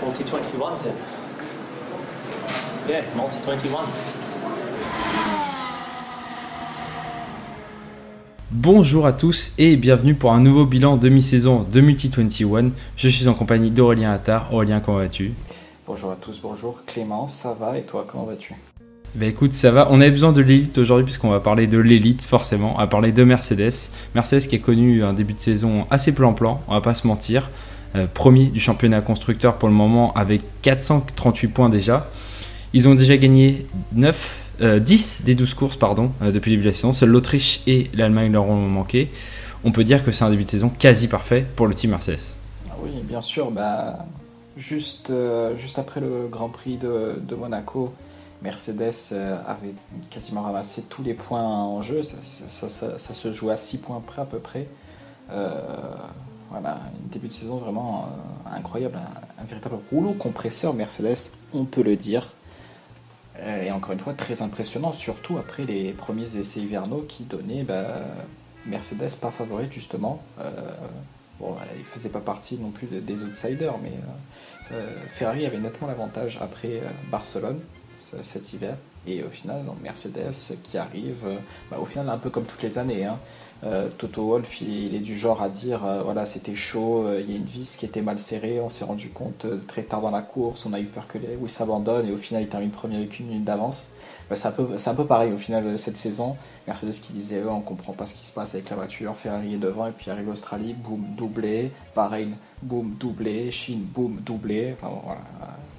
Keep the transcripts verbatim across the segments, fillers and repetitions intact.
multi twenty-one, c'est... Yeah, multi twenty-one. Bonjour à tous et bienvenue pour un nouveau bilan demi-saison de Multi vingt et un. Je suis en compagnie d'Aurélien Attard. Aurélien, comment vas-tu ? Bonjour à tous, bonjour Clément, ça va et toi, comment vas-tu ? Bah écoute, ça va. On a besoin de l'élite aujourd'hui puisqu'on va parler de l'élite forcément. On va parler de Mercedes. Mercedes qui a connu un début de saison assez plan-plan, on va pas se mentir. Euh, premier du championnat constructeur pour le moment avec quatre cent trente-huit points déjà. Ils ont déjà gagné neuf, euh, dix des douze courses pardon, euh, depuis le début de la saison. Seule l'Autriche et l'Allemagne leur ont manqué. On peut dire que c'est un début de saison quasi parfait pour le team Mercedes. Ah oui, bien sûr. Bah, juste, euh, juste après le Grand Prix de, de Monaco, Mercedes euh, avait quasiment ramassé tous les points en jeu. Ça, ça, ça, ça se joue à six points près à peu près. Euh, voilà, un début de saison vraiment euh, incroyable. Un, un véritable rouleau compresseur Mercedes, on peut le dire. Et encore une fois, très impressionnant, surtout après les premiers essais hivernaux qui donnaient bah, Mercedes pas favorite justement. Euh, bon, il ne faisait pas partie non plus de, des outsiders, mais euh, Ferrari avait nettement l'avantage après euh, Barcelone cet hiver. Et au final, donc Mercedes qui arrive, euh, bah, au final un peu comme toutes les années. Hein. Euh, Toto Wolff, il, il est du genre à dire euh, voilà, c'était chaud, il euh, y a une vis qui était mal serrée, on s'est rendu compte euh, très tard dans la course, on a eu peur que Lewis s'abandonne et au final il termine premier avec une minute d'avance. Bah, c'est, un peu, c'est un peu pareil au final cette saison. Mercedes qui disait oh, on comprend pas ce qui se passe avec la voiture, Ferrari est devant et puis arrive l'Australie, boum, doublé, Bahreïn, boum, doublé, Chine, boum, doublé. Enfin bon, voilà.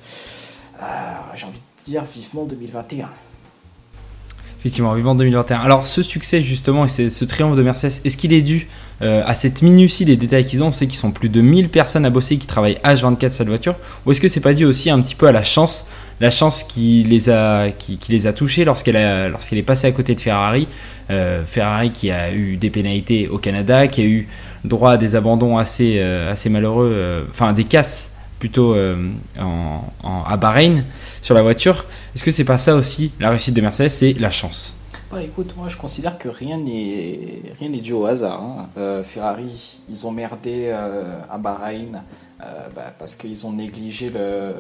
Euh, j'ai envie de dire vivement deux mille vingt et un. Effectivement, vivant deux mille vingt et un. Alors ce succès justement et ce triomphe de Mercedes, est-ce qu'il est dû euh, à cette minutie des détails qu'ils ont ? On sait qu'ils sont plus de mille personnes à bosser qui travaillent H vingt-quatre sur la voiture. Ou est-ce que c'est pas dû aussi un petit peu à la chance, la chance qui les a, qui, qui les a touchés lorsqu'elle, a, lorsqu'elle est passée à côté de Ferrari. Euh, Ferrari qui a eu des pénalités au Canada, qui a eu droit à des abandons assez, euh, assez malheureux, euh, enfin des casses plutôt euh, en, en, à Bahreïn sur la voiture. Est-ce que c'est pas ça aussi la réussite de Mercedes, c'est la chance ? Bah écoute, moi je considère que rien n'est, rien n'est dû au hasard. Hein. Euh, Ferrari, ils ont merdé euh, à Bahreïn euh, bah, parce qu'ils ont négligé le, euh,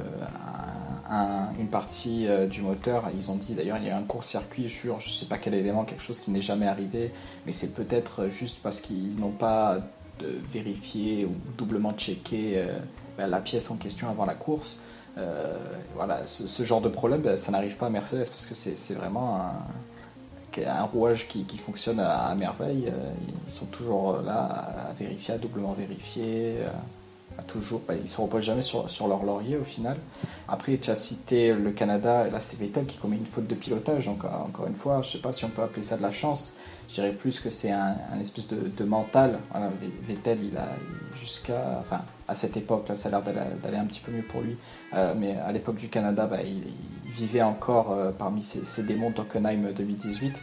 un, une partie euh, du moteur. Ils ont dit d'ailleurs il y a eu un court-circuit sur je sais pas quel élément, quelque chose qui n'est jamais arrivé, mais c'est peut-être juste parce qu'ils n'ont pas de vérifié ou doublement checké euh, bah, la pièce en question avant la course. Euh, voilà, ce, ce genre de problème, bah, ça n'arrive pas à Mercedes parce que c'est, c'est vraiment un, un rouage qui, qui fonctionne à, à merveille. Euh, ils sont toujours là à vérifier, à doublement vérifier. Euh, à toujours, bah, ils ne se reposent jamais sur, sur leur laurier au final. Après, tu as cité le Canada, et là c'est Vettel qui commet une faute de pilotage. Encore, encore une fois, je ne sais pas si on peut appeler ça de la chance. Je dirais plus que c'est un, un espèce de, de mental. Voilà, Vettel, il a jusqu'à, enfin, à cette époque, là, ça a l'air d'aller, d'aller un petit peu mieux pour lui. Euh, mais à l'époque du Canada, bah, il, il vivait encore euh, parmi ces, ces démons d'Hockenheim deux mille dix-huit.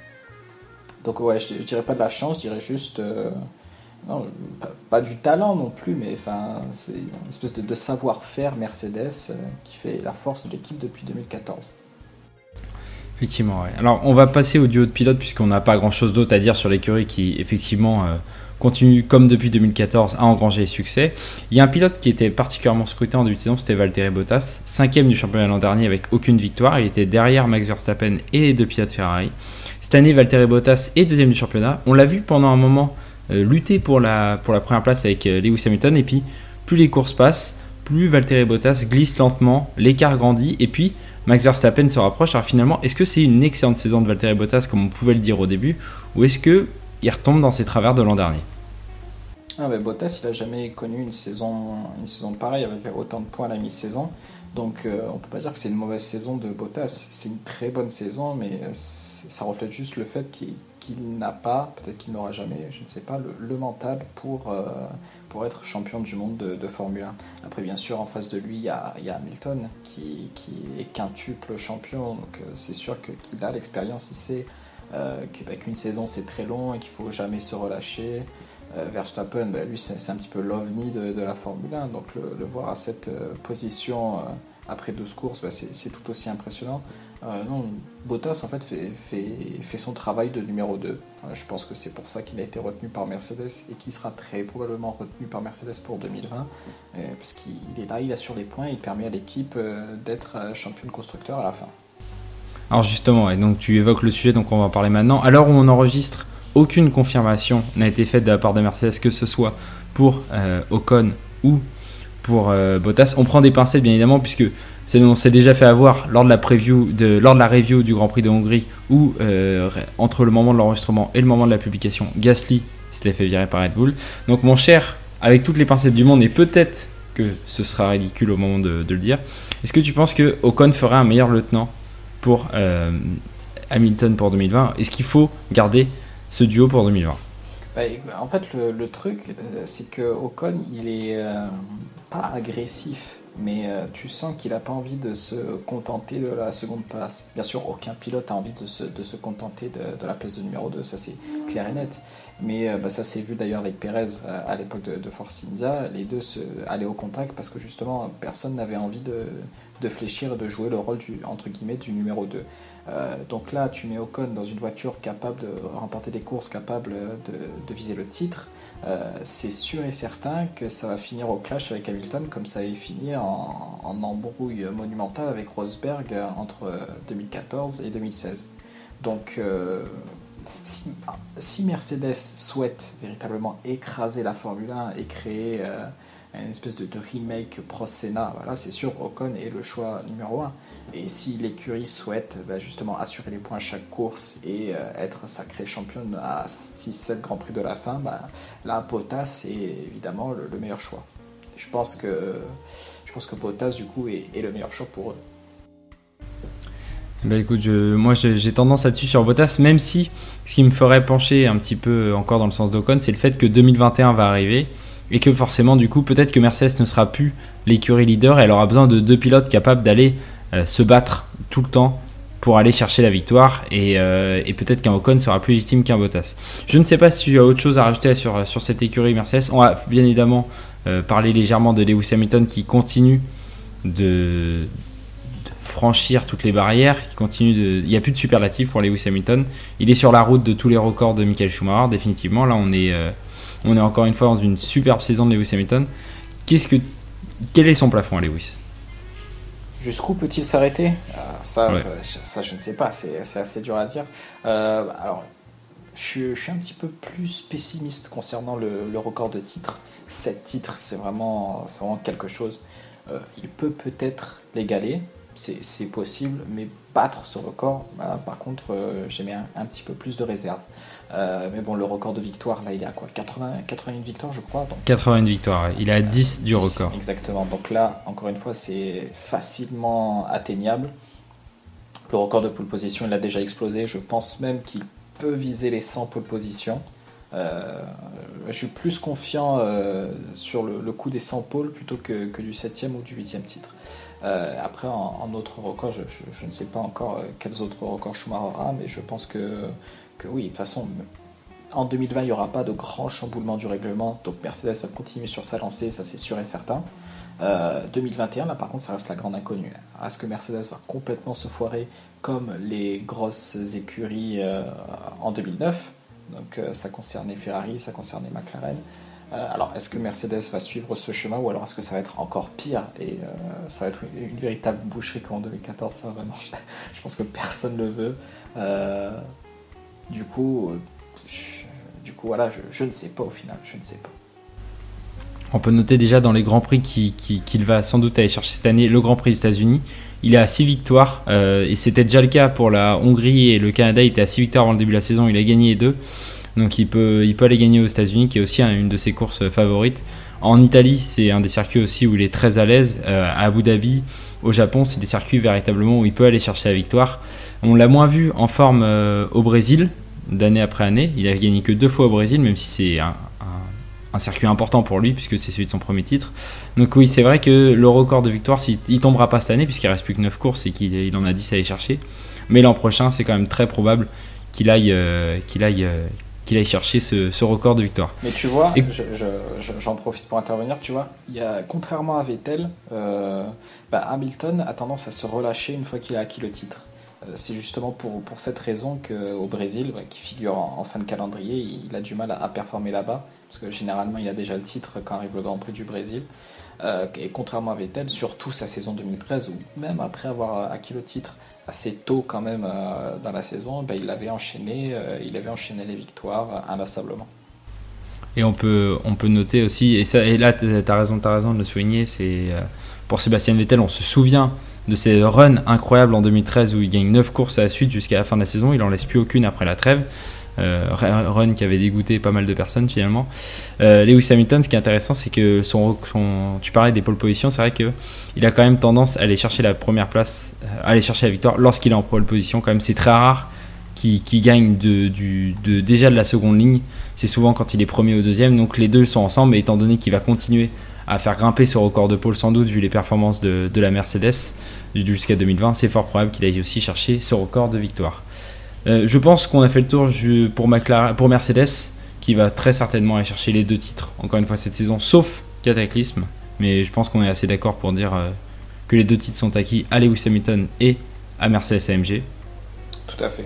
Donc ouais, je, je dirais pas de la chance, je dirais juste, euh, non, pas, pas du talent non plus, mais enfin, c'est une espèce de, de savoir-faire Mercedes euh, qui fait la force de l'équipe depuis deux mille quatorze. Effectivement, ouais. Alors on va passer au duo de pilotes puisqu'on n'a pas grand chose d'autre à dire sur l'écurie qui effectivement euh, continue comme depuis deux mille quatorze à engranger les succès. Il y a un pilote qui était particulièrement scruté en début de saison, c'était Valtteri Bottas, cinquième du championnat l'an dernier avec aucune victoire. Il était derrière Max Verstappen et les deux pilotes Ferrari. Cette année, Valtteri Bottas est deuxième du championnat. On l'a vu pendant un moment euh, lutter pour la, pour la première place avec euh, Lewis Hamilton et puis plus les courses passent, plus Valtteri Bottas glisse lentement, l'écart grandit et puis Max Verstappen se rapproche. Alors finalement, est-ce que c'est une excellente saison de Valtteri Bottas comme on pouvait le dire au début, ou est-ce qu'il retombe dans ses travers de l'an dernier ? Ah bah, Bottas, il n'a jamais connu une saison, une saison pareille avec autant de points à la mi-saison. Donc euh, on ne peut pas dire que c'est une mauvaise saison de Bottas. C'est une très bonne saison, mais ça reflète juste le fait qu'il, qu'il n'a pas, peut-être qu'il n'aura jamais, je ne sais pas, le, le mental pour, euh, pour être champion du monde de, de Formule un. Après, bien sûr, en face de lui, il y a, il y a Hamilton qui, qui est quintuple champion. Donc euh, c'est sûr que, qu'il a l'expérience, il sait euh, que, bah, qu'une saison c'est très long et qu'il ne faut jamais se relâcher. Euh, Verstappen, bah, lui c'est, c'est un petit peu l'ovni de, de la Formule un, donc le, le voir à cette euh, position euh, après douze courses, bah, c'est tout aussi impressionnant. Euh, non, Bottas en fait fait, fait, fait son travail de numéro deux. Euh, je pense que c'est pour ça qu'il a été retenu par Mercedes et qu'il sera très probablement retenu par Mercedes pour deux mille vingt. Euh, parce qu'il est là, il assure les points, il permet à l'équipe euh, d'être euh, champion de constructeur à la fin. Alors justement, et donc tu évoques le sujet, donc on va en parler maintenant. À l'heure où on enregistre, aucune confirmation n'a été faite de la part de Mercedes, que ce soit pour euh, Ocon ou pour euh, Bottas. On prend des pincettes bien évidemment, puisque c'est, on s'est déjà fait avoir lors de la preview, de, lors de la review du Grand Prix de Hongrie, où euh, entre le moment de l'enregistrement et le moment de la publication, Gasly s'était fait virer par Red Bull. Donc mon cher, avec toutes les pincettes du monde, et peut-être que ce sera ridicule au moment de, de le dire, est-ce que tu penses que Ocon fera un meilleur lieutenant pour euh, Hamilton pour deux mille vingt? Est-ce qu'il faut garder ce duo pour deux mille vingt? Bah, en fait, le, le truc, euh, c'est que Ocon, il est euh, pas agressif, mais euh, tu sens qu'il n'a pas envie de se contenter de la seconde place. Bien sûr, aucun pilote a envie de se, de se contenter de, de la place de numéro deux, ça c'est clair et net. Mais euh, bah, ça s'est vu d'ailleurs avec Pérez euh, à l'époque de, de Force India, les deux se, allaient au contact parce que justement personne n'avait envie de, de fléchir et de jouer le rôle du, entre guillemets, du numéro deux. Euh, donc là, tu mets Ocon dans une voiture capable de remporter des courses, capable de, de viser le titre. Euh, c'est sûr et certain que ça va finir au clash avec Hamilton, comme ça avait fini en, en embrouille monumentale avec Rosberg entre deux mille quatorze et deux mille seize. Donc, euh, si, si Mercedes souhaite véritablement écraser la Formule un et créer euh, une espèce de, de remake pro-Senna, voilà, c'est sûr, Ocon est le choix numéro un. Et si l'écurie souhaite bah, justement assurer les points à chaque course et euh, être sacrée championne à six sept Grands Prix de la fin, bah, là, Bottas est évidemment le, le meilleur choix. Je pense que, je pense que Bottas, du coup, est, est le meilleur choix pour eux. Bah écoute, je, moi j'ai, j'ai tendance là-dessus sur Bottas, même si ce qui me ferait pencher un petit peu encore dans le sens d'Ocon, c'est le fait que deux mille vingt et un va arriver et que forcément, du coup, peut-être que Mercedes ne sera plus l'écurie leader et elle aura besoin de deux pilotes capables d'aller euh, se battre tout le temps pour aller chercher la victoire et, euh, et peut-être qu'un Ocon sera plus légitime qu'un Bottas. Je ne sais pas si tu as autre chose à rajouter sur, sur cette écurie Mercedes. On va bien évidemment euh, parler légèrement de Lewis Hamilton qui continue de... franchir toutes les barrières, qui continue de... il n'y a plus de superlatif pour Lewis Hamilton. Il est sur la route de tous les records de Michael Schumacher, définitivement. Là, on est, euh, on est encore une fois dans une superbe saison de Lewis Hamilton. Qu'est-ce que... Quel est son plafond à Lewis? Jusqu'où peut-il s'arrêter? euh, ça, ouais. ça, ça, je ne sais pas, c'est, c'est assez dur à dire. Euh, alors, je, je suis un petit peu plus pessimiste concernant le, le record de titres. sept titres, c'est vraiment, c'est vraiment quelque chose. Euh, il peut peut-être l'égaler. C'est, c'est possible, mais battre ce record, bah, par contre, euh, j'ai mis un, un petit peu plus de réserve. Euh, mais bon, le record de victoire, là, il est à quoi? quatre-vingts, quatre-vingt-un victoires, je crois. Donc, quatre-vingt-une victoires, il est à dix euh, du record. Exactement. Donc là, encore une fois, c'est facilement atteignable. Le record de pole position, il a déjà explosé. Je pense même qu'il peut viser les cent pole positions. Euh, je suis plus confiant euh, sur le, le coup des cent pôles plutôt que, que du septième ou du huitième titre. Euh, après, en, en autres records, je, je, je ne sais pas encore euh, quels autres records Schumacher aura, mais je pense que, que oui, de toute façon, en deux mille vingt, il n'y aura pas de grand chamboulement du règlement, donc Mercedes va continuer sur sa lancée, ça c'est sûr et certain. Euh, deux mille vingt et un, là par contre, ça reste la grande inconnue. Est-ce que Mercedes va complètement se foirer comme les grosses écuries euh, en deux mille neuf? Donc euh, ça concernait Ferrari, ça concernait McLaren. Euh, alors, est-ce que Mercedes va suivre ce chemin ou alors est-ce que ça va être encore pire et euh, ça va être une, une véritable boucherie comme en deux mille quatorze? Ça, vraiment, je, je pense que personne ne le veut. Euh, du coup, je, du coup, voilà, je, je ne sais pas au final, je ne sais pas. On peut noter déjà dans les Grands Prix qu'il, qu'il, qu'il va sans doute aller chercher cette année, le Grand Prix des États-Unis. Il est à six victoires euh, et c'était déjà le cas pour la Hongrie et le Canada. Il était à six victoires avant le début de la saison, il a gagné les deux. Donc il peut, il peut aller gagner aux États-Unis, qui est aussi une de ses courses favorites. En Italie, c'est un des circuits aussi où il est très à l'aise. Euh, à Abu Dhabi, au Japon, c'est des circuits véritablement où il peut aller chercher la victoire. On l'a moins vu en forme euh, au Brésil, d'année après année. Il a gagné que deux fois au Brésil, même si c'est un, un, un circuit important pour lui, puisque c'est celui de son premier titre. Donc oui, c'est vrai que le record de victoire, il ne tombera pas cette année, puisqu'il ne reste plus que neuf courses et qu'il il en a dix à aller chercher. Mais l'an prochain, c'est quand même très probable qu'il aille... Euh, qu'il aille euh, qu'il aille chercher ce, ce record de victoire. Mais tu vois, Et... je, je, je, j'en profite pour intervenir, tu vois, il y a, contrairement à Vettel, euh, bah Hamilton a tendance à se relâcher une fois qu'il a acquis le titre. Euh, c'est justement pour, pour cette raison qu'au Brésil, bah, qui figure en, en fin de calendrier, il a du mal à, à performer là-bas, parce que généralement il a déjà le titre quand arrive le Grand Prix du Brésil. Euh, et contrairement à Vettel, surtout sa saison deux mille treize, où même après avoir acquis le titre assez tôt quand même euh, dans la saison, bah, il avait enchaîné, euh, il avait enchaîné les victoires euh, inlassablement. Et on peut, on peut noter aussi, et, ça, et là tu as raison, t'as raison de le souligner, c'est euh, pour Sébastien Vettel, on se souvient de ses runs incroyables en deux mille treize où il gagne neuf courses à la suite jusqu'à la fin de la saison, il en laisse plus aucune après la trêve. Euh, run qui avait dégoûté pas mal de personnes finalement. Euh, Lewis Hamilton, ce qui est intéressant, c'est que son, son, tu parlais des pole positions, c'est vrai que il a quand même tendance à aller chercher la première place, à aller chercher la victoire lorsqu'il est en pole position. Quand même, c'est très rare qu'il, qu'il gagne de, du, de, déjà de la seconde ligne. C'est souvent quand il est premier ou deuxième, donc les deux sont ensemble. Et étant donné qu'il va continuer à faire grimper ce record de pole sans doute vu les performances de, de la Mercedes jusqu'à deux mille vingt, c'est fort probable qu'il aille aussi chercher ce record de victoire. Euh, je pense qu'on a fait le tour pour, McLaren, pour Mercedes, qui va très certainement aller chercher les deux titres, encore une fois cette saison, sauf Cataclysme. Mais je pense qu'on est assez d'accord pour dire euh, que les deux titres sont acquis à Lewis Hamilton et à Mercedes A M G. Tout à fait.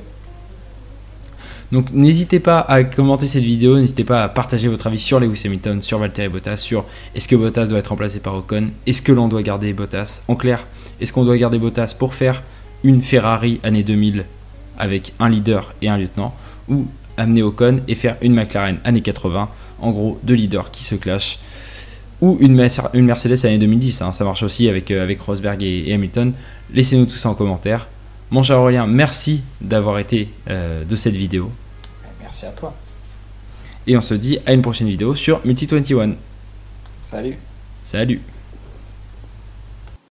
Donc n'hésitez pas à commenter cette vidéo, n'hésitez pas à partager votre avis sur Lewis Hamilton, sur Valtteri Bottas, sur est-ce que Bottas doit être remplacé par Ocon, est-ce que l'on doit garder Bottas. En clair, est-ce qu'on doit garder Bottas pour faire une Ferrari année deux mille avec un leader et un lieutenant, ou amener Ocon et faire une McLaren années quatre-vingts, en gros deux leaders qui se clashent, ou une, Mer- une Mercedes année deux mille dix, hein, ça marche aussi avec, euh, avec Rosberg et, et Hamilton. Laissez-nous tout ça en commentaire. Mon cher Aurélien, merci d'avoir été euh, de cette vidéo. Merci à toi. Et on se dit à une prochaine vidéo sur Multi vingt et un. Salut. Salut.